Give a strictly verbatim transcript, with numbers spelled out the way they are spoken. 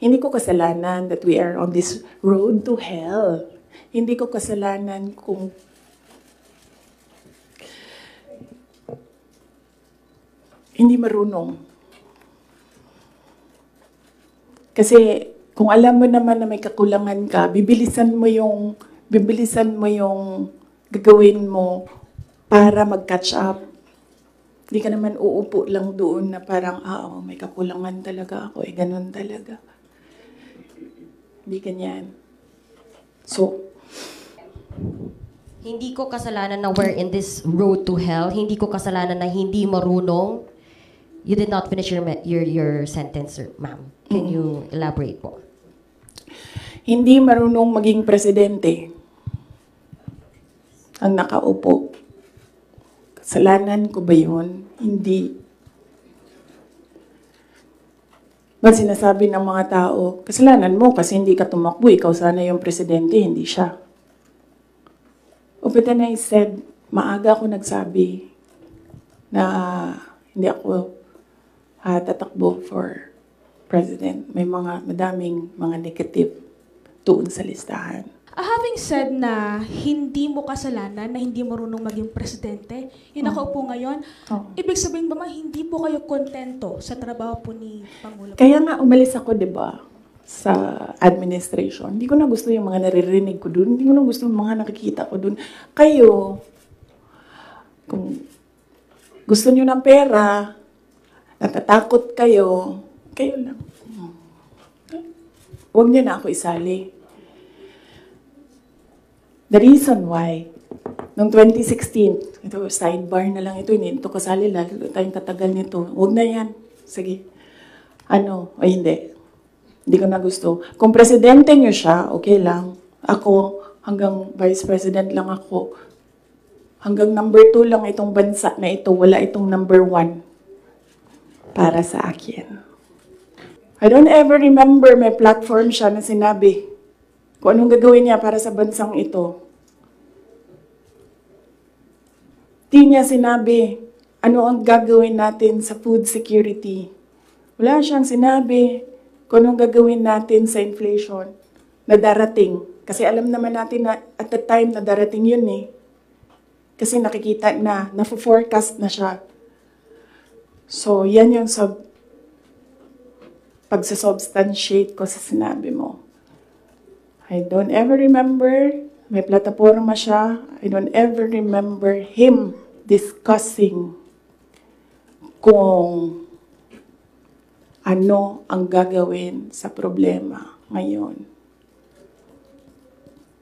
Hindi ko kasalanan that we are on this road to hell. Hindi ko kasalanan kung hindi marunong. Kasi kung alam mo naman na may kakulangan ka, bibilisan mo yung, bibilisan mo yung gagawin mo para mag-catch up. Hindi ka naman uupo lang doon na parang, ah, oh, may kakulangan talaga ako, eh, ganun talaga. Hindi ganyan. So, hindi ko kasalanan na we're in this road to hell. Hindi ko kasalanan na hindi marunong. You did not finish your your your sentence, ma'am. Can mm. you elaborate po? Hindi marunong maging presidente ang nakaupo. Kasalanan ko ba yun? Hindi. Ba't sinasabi ng mga tao, kasalanan mo kasi hindi ka tumakbo, ikaw sana yung presidente, hindi siya. But then I said, maaga ako nagsabi na hindi ako uh, tatakbo for president. May mga madaming mga negative doon sa listahan. Uh, having said na hindi mo kasalanan na hindi marunong maging presidente, yung nakaupo ngayon, oh. ibig sabihin ba ma, hindi po kayo kontento sa trabaho po ni Pangulo? Kaya nga umalis ako, di ba, sa administration. Hindi ko na gusto yung mga naririnig ko doon. Hindi ko na gusto yung mga nakikita ko doon. Kayo, kung gusto nyo ng pera, natatakot kayo, kayo lang. Huwag nyo na ako isali. The reason why, noong twenty sixteen, ito, sidebar na lang ito, hindi ito kasali, lalo tayong tatagal nito. Huwag na yan. Sige. Ano? O hindi. Hindi ko na gusto. Kung presidente nyo siya, okay lang. Ako, hanggang vice president lang ako. Hanggang number two lang itong bansa na ito. Wala itong number one para sa akin. I don't ever remember may platform siya na sinabi kung anong gagawin niya para sa bansang ito. Di niya sinabi ano ang gagawin natin sa food security. Wala siyang sinabi kung anong gagawin natin sa inflation na darating. Kasi alam naman natin na at the time na darating yun eh. Kasi nakikita na, na-forecast na siya. So, yan yung sub, pagsasubstantiate ko sa sinabi mo. I don't ever remember, may plataforma siya, I don't ever remember him discussing kung ano ang gagawin sa problema ngayon.